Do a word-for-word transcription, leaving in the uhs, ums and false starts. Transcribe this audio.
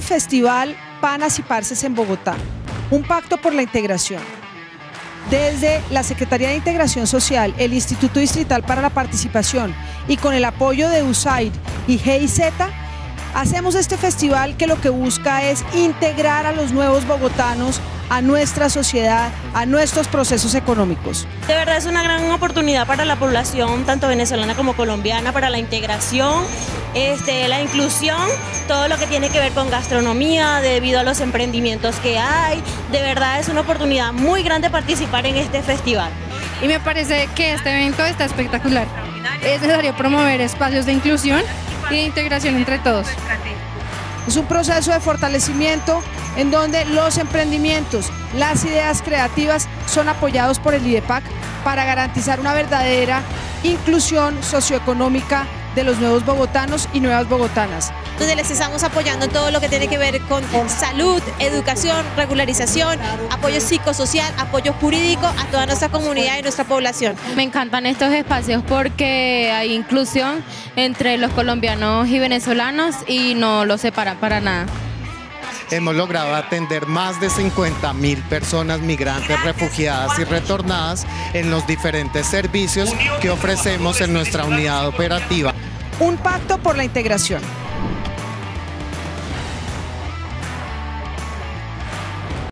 Festival Panas y Parces en Bogotá, un pacto por la integración. Desde la Secretaría de Integración Social, el Instituto Distrital para la Participación y con el apoyo de U S A I D y G I Z, hacemos este festival que lo que busca es integrar a los nuevos bogotanos a nuestra sociedad, a nuestros procesos económicos. De verdad es una gran oportunidad para la población, tanto venezolana como colombiana, para la integración, este, la inclusión, todo lo que tiene que ver con gastronomía, debido a los emprendimientos que hay. De verdad es una oportunidad muy grande participar en este festival. Y me parece que este evento está espectacular. Es necesario promover espacios de inclusión y de integración entre todos. Es un proceso de fortalecimiento en donde los emprendimientos, las ideas creativas son apoyados por el IDEPAC para garantizar una verdadera inclusión socioeconómica de los nuevos bogotanos y nuevas bogotanas. Donde les estamos apoyando en todo lo que tiene que ver con salud, educación, regularización, apoyo psicosocial, apoyo jurídico a toda nuestra comunidad y nuestra población. Me encantan estos espacios porque hay inclusión entre los colombianos y venezolanos y no los separan para nada. Hemos logrado atender más de cincuenta mil personas migrantes, refugiadas y retornadas en los diferentes servicios que ofrecemos en nuestra unidad operativa. Un pacto por la integración.